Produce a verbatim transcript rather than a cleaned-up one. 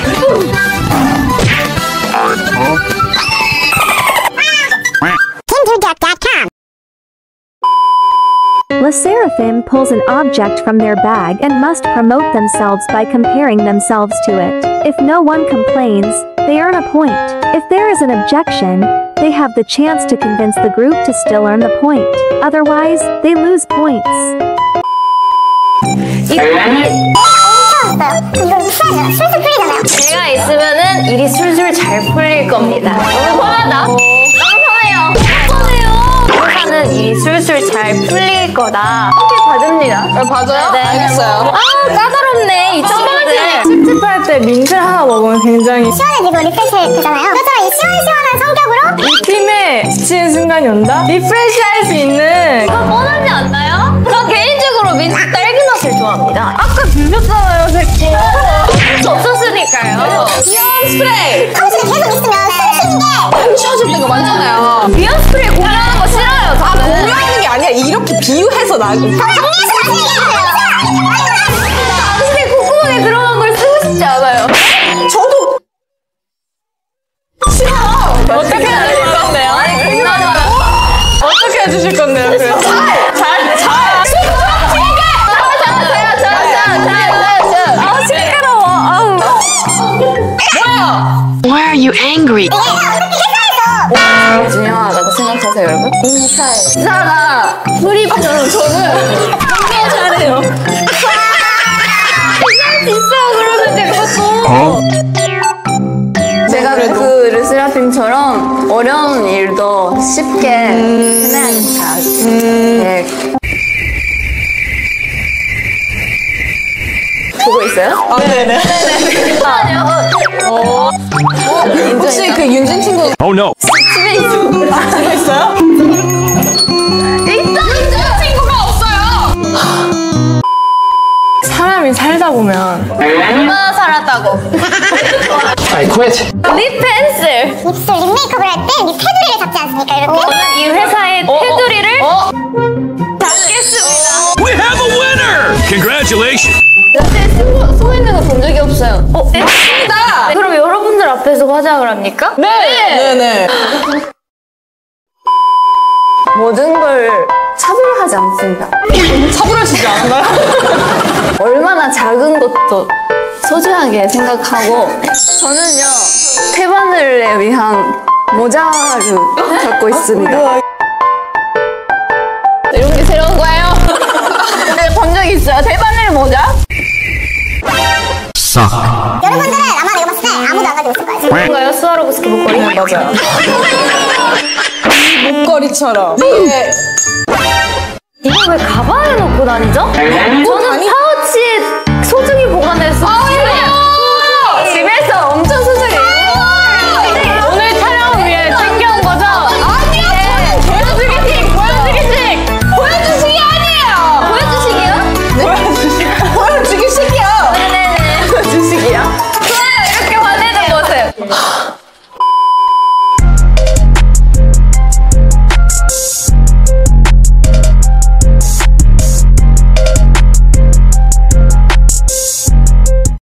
Le Seraphim pulls an object from their bag and must promote themselves by comparing themselves to it. If no one complains, they earn a point. If there is an objection, they have the chance to convince the group to still earn the point. Otherwise, they lose points. 제가 있으면은 일이 술술 잘 풀릴 겁니다. 너무 편하다. 너무 편해요. 편해요. 회사는 일이 술술 잘 풀릴 거다. 이렇게 봐줍니다. 봐줘요? 네. 알겠어요. 아 까다롭네 이 친구들. 찝찝할 때 민트 하나 먹으면 굉장히 시원해지고 리프레시 되잖아요. 그것처럼 이 시원시원한 성격으로 이 팀에 지치는 순간이 온다? 리프레시 할 수 있는 이거 뻔하지 않나요? 저 개인적으로 민트 딸기 맛을 좋아합니다. 아까 드셨잖아요, 새끼. 어쩔 수 없었으니까요. 귀여운 스프레이! 사무실에 계속 있으면 숨 쉬는 게 훔쳐줄 때가 많잖아요. 비언 스프레이 공유하는 거 싫어요. 아, 저는. 공유하는 게 아니라 이렇게 비유해서 나 정리해서 당신의 콧구멍에 들어간 걸 쓰고 싶지 않아요. 저도 싫어. 어떻게 해주실 건데요? 아니 공유하는 거. 어떻게 해주실 건데요? 그래서 잘! 잘! 잘! 아 시끄러워. 아우. 뭐야? Why are you angry? 되게 중요하다고 생각하세요, 여러분? 인사해. 인사가 프리처럼 저는 굉장히 잘해요. 진짜 그러는데 그것도. 제가 그 르세라핌처럼 어려운 일도 쉽게 해내니까. 네. 보고 있어요? 아, 네네. 아니요. 어. 혹시 그 윤진 친구 Oh no. 집에 있어. 친구 있어요? 있어 있어 친구가 없어요. 사람이 살다 보면 얼마나 살았다고? I quit. 립 펜슬. 입술 립 메이크업을 할 때 립 테두리를 잡지 않습니까? 이렇게 저는 이 회사의 테두리를 어? 잡겠습니다. We have a winner. Congratulations. 여태 소, 소 있는 거 본 적이 없어요. 어? 네? 나! 그럼 여러분들 앞에서 화장을 합니까? 네! 네네. 모든 걸 차별하지 않습니다. 차분하시지 않나요? 얼마나 작은 것도 소중하게 생각하고 저는요 태바늘에 위한 모자를 갖고 있습니다. 이런 게 새로운 거예요? 네, 본 적 있어요? 태바늘 모자? Suck. 여러분들은 아마 내가 봤을 때 아무도 안 가지고 있을 거예요. 뭔가요? 스와로브스키 목걸이? 맞아요. 이 목걸이처럼. 이게 이걸 왜 가방에 넣고 다니죠? 저는